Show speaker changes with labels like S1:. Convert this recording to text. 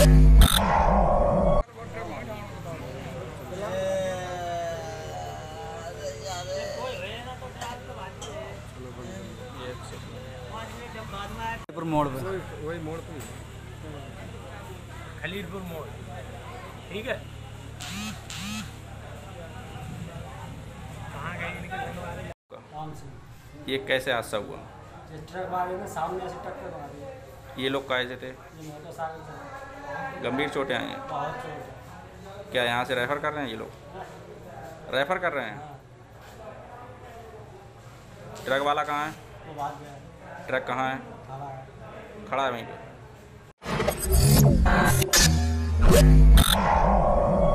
S1: मोड़ पे
S2: वही मोड़ पे खलीलपुर मोड़। ठीक है, कहाँ गए?
S3: ये कैसे हादसा हुआ?
S4: ट्रक मारे ना, सामने से टक्कर मारी।
S3: ये लोग काहे से थे?
S4: ये मोटरसाइकिल से
S3: गंभीर चोटें आई हैं?
S4: बहुत चोट है।
S3: क्या यहाँ से रेफर कर रहे हैं ये लोग? रेफर कर रहे हैं? ट्रक वाला कहाँ है?
S4: वो भाग गया।
S3: ट्रक कहाँ है?
S4: खड़ा है।
S3: खड़ा है वहीं पे।